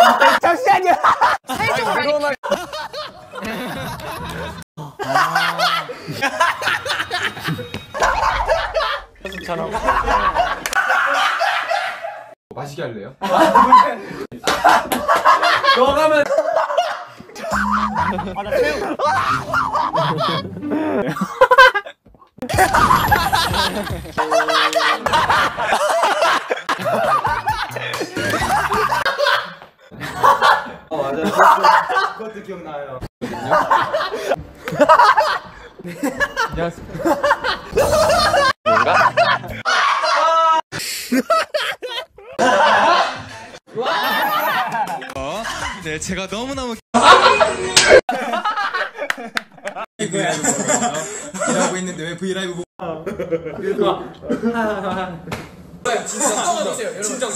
잠시만요. 마시게 할래요? 너 가면. 나 체육. 맞아. 그것도 기억나요. 안녕하세요. 네, 제가 너무너무 이거야. 일하고 있는데 왜 브이라이브 보고? 진정.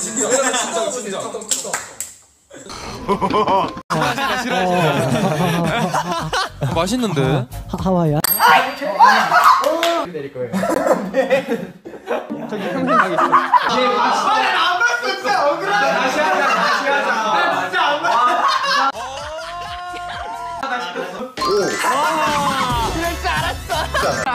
맛있는데? 하와이야? 내릴 거예요. 저기 평생 가겠어. 안 봤어 진짜 억울하다. 다시 하자. 진짜 안 봤어. 그럴 줄 알았어.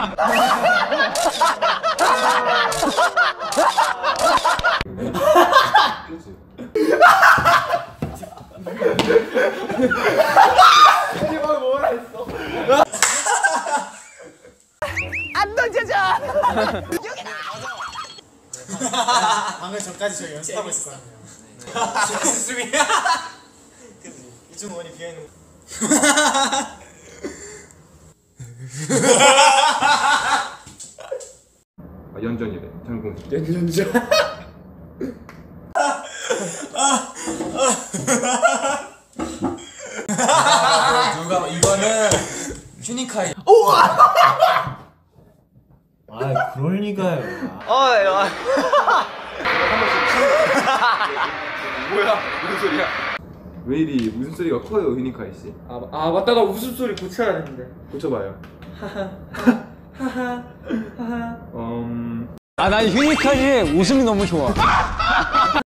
뭐라 했어? 안 던져져. 방금 전까지 저희 연습하고 있었거든요. 수비야. 이중원이 비어있는. 연전이래. 전공. 연전. 누가 이거는 휴니카이. 오! 아, 그럴 리가요. 뭐야? 무슨 소리야? 왜 이리 웃음소리가 커요, 휴니카이 씨? 아 맞다, 나 웃음소리 고쳐야 되는데. 고쳐봐요. 난 휴니카이의 웃음이 너무 좋아.